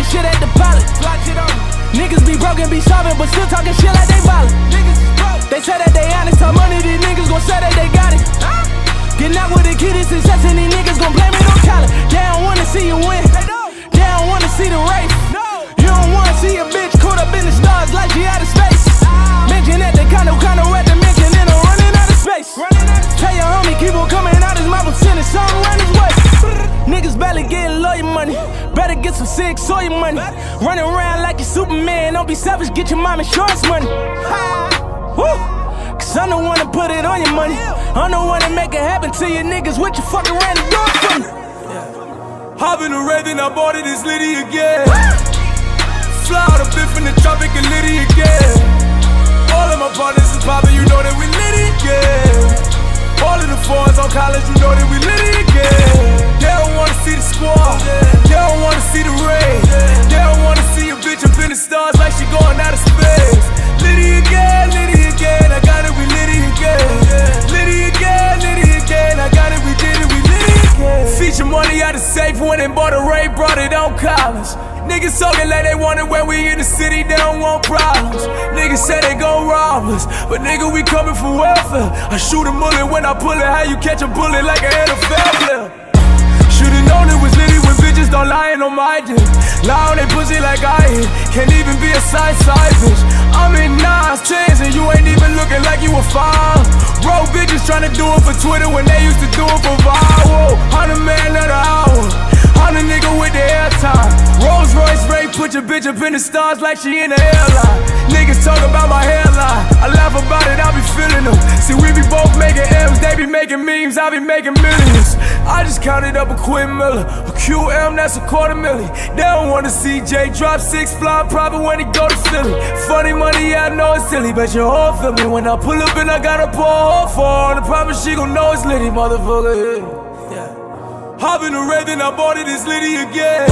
dropping shit at the pilot. Niggas be broken, be starving, but still talking shit like they violent. They say that they honest, talk money, these niggas gon' say that they got it. Getting out with the kid is success, and these niggas gon' blame it on college. They don't wanna see you win, they don't wanna see the race. You don't wanna see a bitch caught up in the stars like she out of space. Mention at the condo at the mention, and I'm running out of space. Tell your homie, keep on coming out his mouth, I'm sending something around his way. Niggas barely getting lawyer money, better get some sick soil money. Running around like you Superman, don't be selfish, get your mom insurance money. Woo! Cause I'm the one to put it on your money. I'm the one to make it happen to you niggas. What you fucking ran the door for me? Hop in the red, then I bought it, it's Liddy again. Fly out a bit from the tropic and Liddy again. All of my partners is poppin', you know that we Liddy again. All of the fours on college, you know that we Liddy again. They don't wanna see the squad, they don't wanna see the rain. They don't wanna see a bitch up in the stars like she going out of space. Liddy again, I got it, we Liddy again. Liddy again, I got it, we did it, we Liddy again. Feature money out of safe, went and bought a Ray, brought it on college. Niggas talking like they want it when we in the city, they don't want problems. Niggas say they gon' rob us, but nigga, we coming for welfare. I shoot a bullet when I pull it, how you catch a bullet like an NFL player? Should've known it was Liddy when bitches don't lying on my dick. Lie on they pussy like I hit, can't even be a side bitch. I'm in 9s, 10s, and you ain't even looking like you a 5. Bro, bitches tryna do it for Twitter when they used to do it for viral. I'm the man of the hour, I'm the nigga with the airtime. Rolls Royce Ray, put your bitch up in the stars like she in the airline. Niggas talk about my hairline, I laugh about it, I be feeling them. See, we be both making M's, they be making memes, I be making millions. I just counted up a Quinn Miller, a QM, that's a $250,000. They don't wanna see Jay drop 6 flying private when he go to Philly. Funny money, yeah, I know it's silly, but your whole feel me when I pull up and I gotta pour a hole for her. I promise she gon' know it's Liddy, motherfucker. Yeah. Hop in the red, then I bought it, it's Liddy again.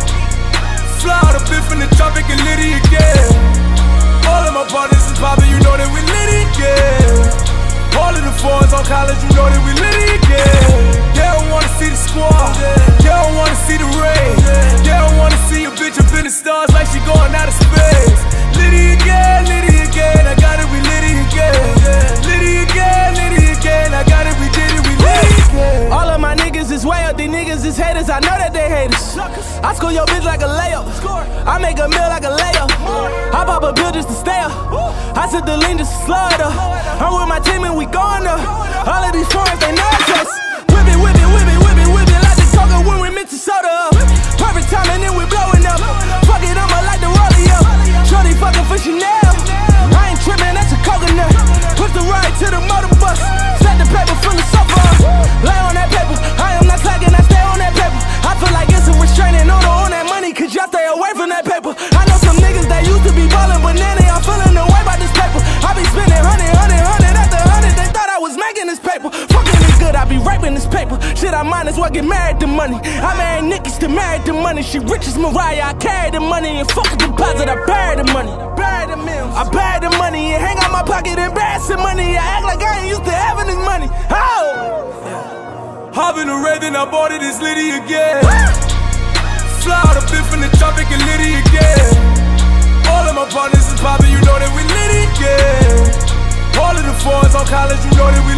Fly out a bit from the tropic and Liddy again. All of my partners is poppin', you know that we Liddy again. All of the fours on college, you know that we Liddy again. They don't wanna see the squad, they don't wanna see the rain. They don't wanna see a bitch up in the stars like she going out of space. Liddy again, I got it, we Liddy again. Liddy again, I got it, we did it, we Liddy again. All of my niggas is way up, these niggas is haters, I know that they haters. I score your bitch like a layup, I make a meal like a layup. I pop a pill just to stay up, I said the lean just to slow it up. I'm with my team and we going up. All of these foreigns, they know us. Whip it, whip it, whip it, whip it, whip it like the coca when we mix the soda up. Perfect time and then we blowing up. Fuck it, I'ma like the rollie up. Shorty fucking for Chanel, I ain't tripping, that's a coconut. Push the ride to the motor bus, stack the paper full of sofa. Lay on that paper, I am not slacking, I stay on that paper. I feel like it's a restraining order on that money, cause y'all stay away from that paper. I know some niggas that used to be ballin', but now they all feeling the way by this paper. I be spending 100 after 100, they thought I was making this paper. Fucking it good, I be raping this paper. Shit, I might as well get married to money. I married Nikki, still married to money. She rich as Mariah, I carry the money. And fuck a deposit, I bury the money. I bury the money and hang out my pocket, embarrassing money. I act like I ain't used to having this money. Oh! Hop in the red, then I bought it, it's Liddy again. Fly out a bit from the tropic and Liddy again. All of my partners is poppin', you know that we Liddy again. All of the fours on college, you know that we